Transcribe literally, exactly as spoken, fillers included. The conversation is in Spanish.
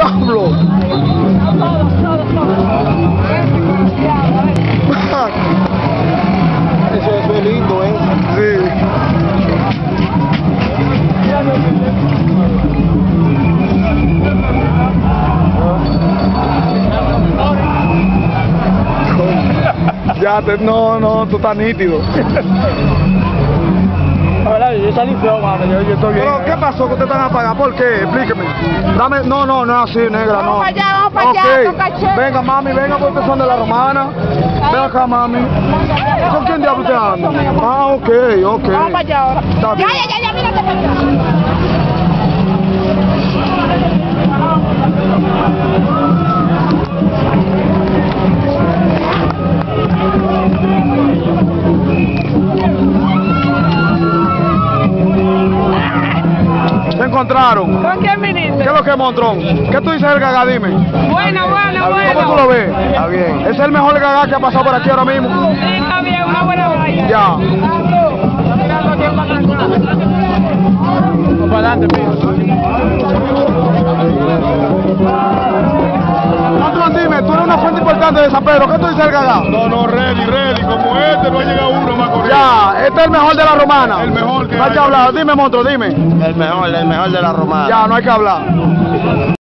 ¡Diablo! Eso, eso es lindo, ¿eh? Sí. Ya te, no, no, tú estás nítido. La verdad, yo salí feo, mano, yo, yo estoy bien. Pero, ¿qué pasó que ustedes están apagados? ¿Por qué? Explíqueme. Dame, no, no, no es así, negra, no. Vamos para allá, vamos para allá, Ok. toca chévere. Venga, mami, venga, porque ustedes son de la romana. Ven acá, mami. ¿Con quién diablo usted anda? Ah, ok, ok. Vamos para allá ahora. Está Ya, bien. ya, ya, ya, mírate para allá. ¿Se encontraron? ¿Con quién viniste? ¿Qué es lo que es Montrón? ¿Qué tú dices del Gagá? Dime. Bueno, bueno, ¿Cómo tú lo ves? Está bien. ¿Es el mejor Gagá que ha pasado por aquí ahora mismo? Sí, está bien, una buena valla. Ya. Vamos para adelante, pido. Montrón, dime, tú eres una fuente importante de San Pedro. ¿Qué tú dices del Gagá? No, no, ready, ready. Como este no ha llegado uno más corriendo. Ya, este es el mejor de la romana. El mejor que No hay hay. que hablar. Dime, Montrón, dime. El mejor, el mejor de la romana. Ya, no hay que hablar.